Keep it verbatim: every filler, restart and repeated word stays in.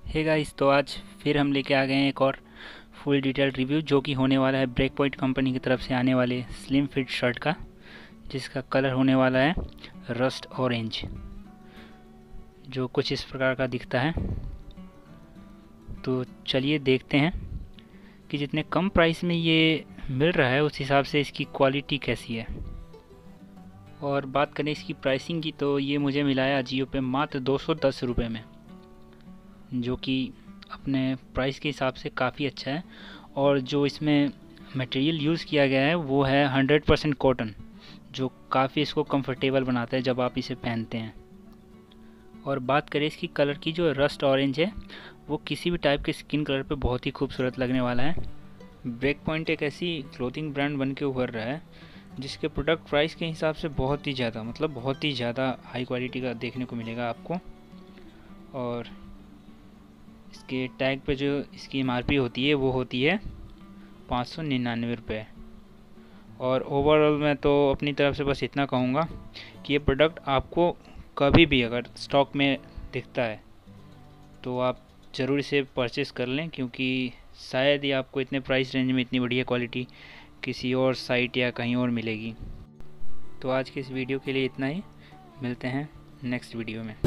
Hey guys, तो आज फिर हम लेके आ गए हैं एक और फुल डिटेल रिव्यू जो कि होने वाला है ब्रेक पॉइंट कंपनी की तरफ से आने वाले स्लिम फिट शर्ट का, जिसका कलर होने वाला है रस्ट ऑरेंज, जो कुछ इस प्रकार का दिखता है। तो चलिए देखते हैं कि जितने कम प्राइस में ये मिल रहा है उस हिसाब से इसकी क्वालिटी कैसी है। और बात करें इसकी प्राइसिंग की, तो ये मुझे मिला है अजियो पे मात्र दो सौ दस रुपये में, जो कि अपने प्राइस के हिसाब से काफ़ी अच्छा है। और जो इसमें मटेरियल यूज़ किया गया है वो है हंड्रेड परसेंट कॉटन, जो काफ़ी इसको कंफर्टेबल बनाता है जब आप इसे पहनते हैं। और बात करें इसकी कलर की, जो रस्ट ऑरेंज है वो किसी भी टाइप के स्किन कलर पे बहुत ही खूबसूरत लगने वाला है। ब्रेक पॉइंट एक ऐसी क्लोथिंग ब्रांड बन के उभर रहा है जिसके प्रोडक्ट प्राइस के हिसाब से बहुत ही ज़्यादा मतलब बहुत ही ज़्यादा हाई क्वालिटी का देखने को मिलेगा आपको। और इसके टैग पे जो इसकी एम आर पी होती है वो होती है पाँच सौ निन्यानवे रुपये। और ओवरऑल मैं तो अपनी तरफ से बस इतना कहूँगा कि ये प्रोडक्ट आपको कभी भी अगर स्टॉक में दिखता है तो आप ज़रूर इसे परचेज़ कर लें, क्योंकि शायद ही आपको इतने प्राइस रेंज में इतनी बढ़िया क्वालिटी किसी और साइट या कहीं और मिलेगी। तो आज के इस वीडियो के लिए इतना ही, मिलते हैं नेक्स्ट वीडियो में।